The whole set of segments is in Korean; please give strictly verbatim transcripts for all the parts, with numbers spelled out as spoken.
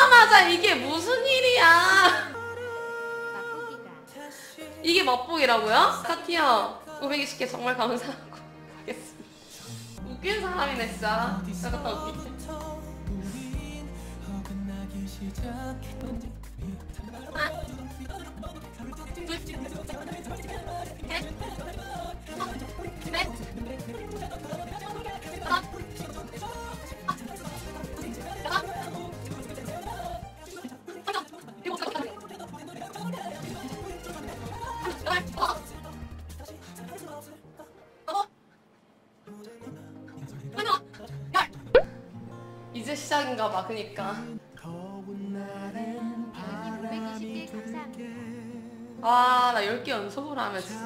오자마자 이게 무슨 일이야? 이게 맛보기라고요? 카티야 오백이십 개 정말 감사하고 가겠습니다. 웃긴 사람이네 진짜. 나갔다 올게. 이제 시작인가 봐. 그니까 아, 나 열 개 연속으로 하면 진짜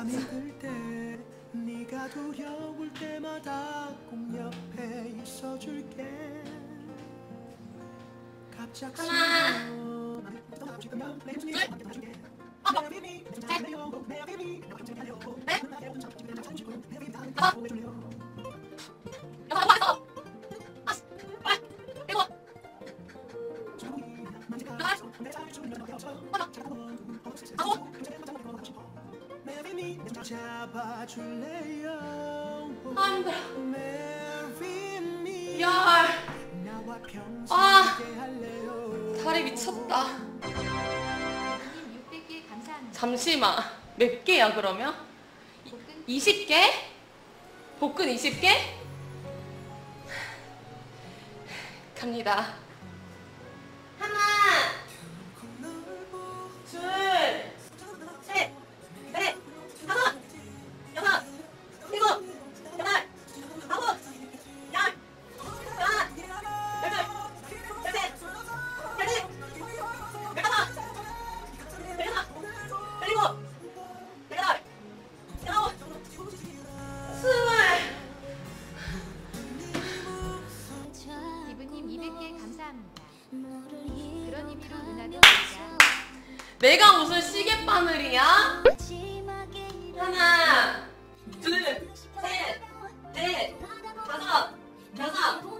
안돼. 열. 아, 다리 미쳤다. 잠시만, 몇 개야 그러면? 이십 개? 복근 이십 개? 갑니다. 하나, 둘, 셋, 넷, 다섯, 여섯, 일곱, 여덟, 아홉, 열, 하나, 열둘, 열셋, 열넷, 열다섯, 열여섯, 열일곱, 열여덟, 열아홉, 스물. 기부님 이백 개 감사합니다. 그런 의미로 누나도 내가 무슨 시계바늘이야? 하나, 둘, 셋, 넷, 다섯, 여섯,